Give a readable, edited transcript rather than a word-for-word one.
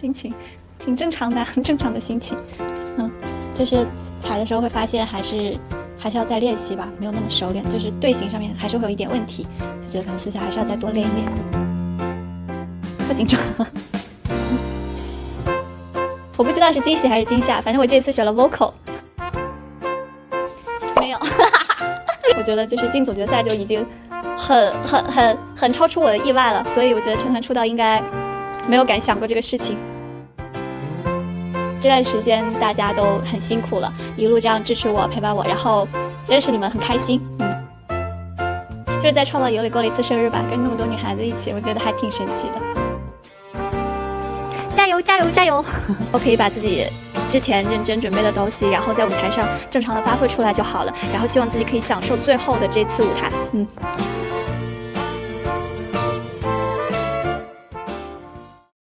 心情挺正常的，很正常的心情。就是踩的时候会发现还是要再练习吧，没有那么熟练，就是队形上面还是会有一点问题，就觉得可能私下还是要再多练一练。不紧张。我不知道是惊喜还是惊吓，反正我这次选了 vocal。没有，我觉得就是进总决赛就已经很超出我的意外了，所以我觉得成团出道应该没有敢想过这个事情。这段时间大家都很辛苦了，一路这样支持我陪伴我，然后认识你们很开心。就是在创造营里过了一次生日吧，跟那么多女孩子一起，我觉得还挺神奇的。加油加油加油！我可以把自己之前认真准备的东西，然后在舞台上正常的发挥出来就好了，然后希望自己可以享受最后的这次舞台。